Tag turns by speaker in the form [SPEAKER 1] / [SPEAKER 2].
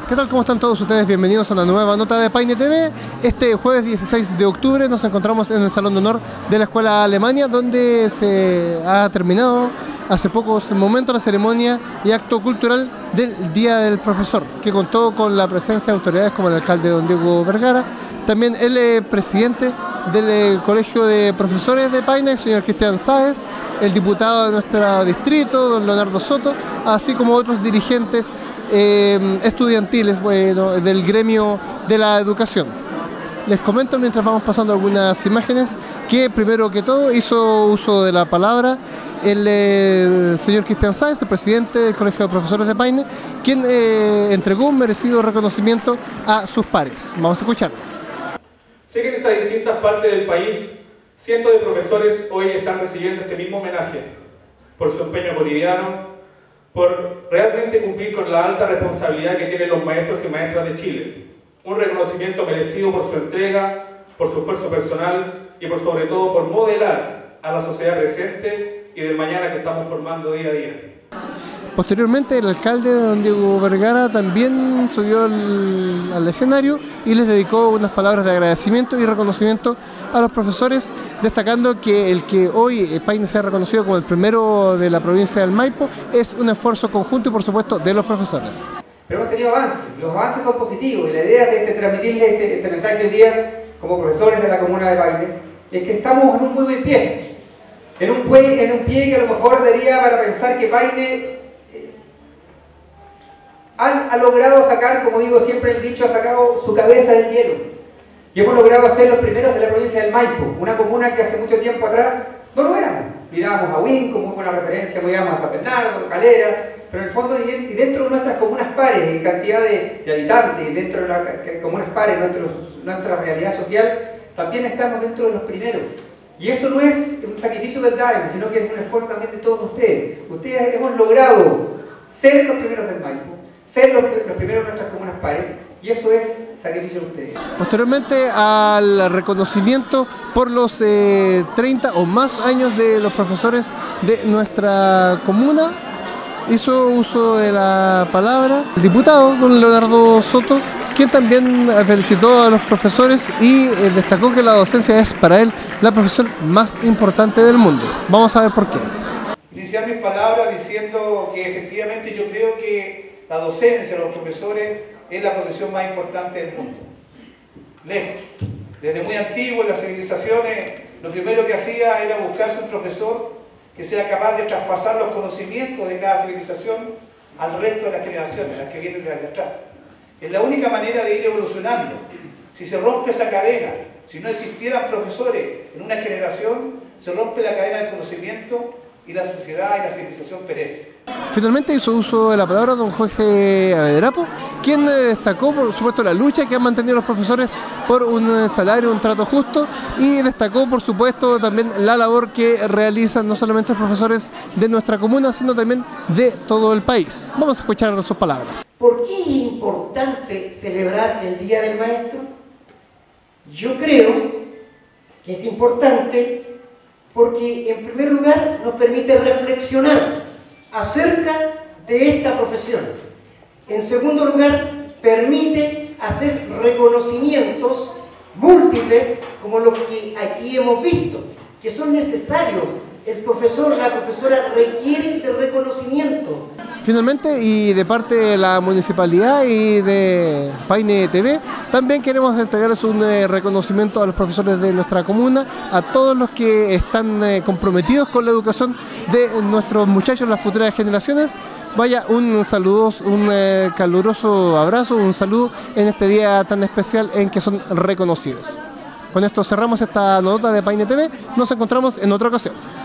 [SPEAKER 1] ¿Qué tal? ¿Cómo están todos ustedes? Bienvenidos a una nueva nota de Paine TV. Este jueves 16 de octubre nos encontramos en el Salón de Honor de la Escuela Alemania, donde se ha terminado hace pocos momentos la ceremonia y acto cultural del Día del Profesor, que contó con la presencia de autoridades como el alcalde don Diego Vergara, también el presidente del Colegio de Profesores de Paine, el señor Cristian Sáez, el diputado de nuestro distrito, don Leonardo Soto, así como otros dirigentes estudiantiles, del gremio de la educación. Les comento mientras vamos pasando algunas imágenes que primero que todo hizo uso de la palabra el señor Cristian Sáez, el presidente del Colegio de Profesores de Paine, quien entregó un merecido reconocimiento a sus pares. Vamos a escucharlo.
[SPEAKER 2] Sé que en estas distintas partes del país cientos de profesores hoy están recibiendo este mismo homenaje por su empeño cotidiano, por realmente cumplir con la alta responsabilidad que tienen los maestros y maestras de Chile. Un reconocimiento merecido por su entrega, por su esfuerzo personal y por sobre todo por modelar a la sociedad presente y del mañana que estamos formando día a día.
[SPEAKER 1] Posteriormente, el alcalde don Diego Vergara también subió al escenario y les dedicó unas palabras de agradecimiento y reconocimiento a los profesores, destacando que el que hoy Paine sea reconocido como el primero de la provincia del Maipo es un esfuerzo conjunto y por supuesto de los profesores.
[SPEAKER 3] Pero hemos tenido avances, los avances son positivos y la idea de transmitirle este mensaje hoy día como profesores de la comuna de Paine es que estamos en un muy buen pie, en un pie que a lo mejor daría para pensar que Paine ha logrado sacar, como digo siempre el dicho, ha sacado su cabeza del hielo. Y hemos logrado ser los primeros de la provincia del Maipo, una comuna que hace mucho tiempo atrás no lo éramos. Mirábamos a Huin como muy buena referencia, mirábamos a San Bernardo, Calera, pero en el fondo y dentro de nuestras comunas pares, en cantidad de habitantes, dentro de las comunas pares, nuestra realidad social, también estamos dentro de los primeros. Y eso no es un sacrificio del DAEM, sino que es un esfuerzo también de todos ustedes. Ustedes hemos logrado ser los primeros del Maipo, ser los primeros de nuestras comunas pares, y eso es sacrificio de ustedes.
[SPEAKER 1] Posteriormente al reconocimiento por los 30 o más años de los profesores de nuestra comuna, hizo uso de la palabra el diputado don Leonardo Soto, quien también felicitó a los profesores y destacó que la docencia es para él la profesión más importante del mundo. Vamos a ver por qué.
[SPEAKER 2] Iniciar mis palabras diciendo que efectivamente yo creo que la docencia, los profesores, es la profesión más importante del mundo. Lejos. Desde muy antiguo en las civilizaciones, lo primero que hacía era buscarse un profesor que sea capaz de traspasar los conocimientos de cada civilización al resto de las generaciones, las que vienen desde atrás. Es la única manera de ir evolucionando. Si se rompe esa cadena, si no existieran profesores en una generación, se rompe la cadena del conocimiento y la sociedad y la civilización perece.
[SPEAKER 1] Finalmente hizo uso de la palabra don Jorge Avederapo, quien destacó por supuesto la lucha que han mantenido los profesores por un salario, un trato justo, y destacó por supuesto también la labor que realizan no solamente los profesores de nuestra comuna, sino también de todo el país. Vamos a escuchar sus palabras.
[SPEAKER 4] ¿Por qué es importante celebrar el Día del Maestro? Yo creo que es importante porque en primer lugar nos permite reflexionar acerca de esta profesión. En segundo lugar, permite hacer reconocimientos múltiples como los que aquí hemos visto, que son necesarios. El profesor, la profesora requieren de reconocimiento.
[SPEAKER 1] Finalmente, y de parte de la municipalidad y de Paine TV, también queremos entregarles un reconocimiento a los profesores de nuestra comuna, a todos los que están comprometidos con la educación de nuestros muchachos, las futuras generaciones. Vaya, un saludo, un caluroso abrazo, un saludo en este día tan especial en que son reconocidos. Con esto cerramos esta nota de Paine TV, nos encontramos en otra ocasión.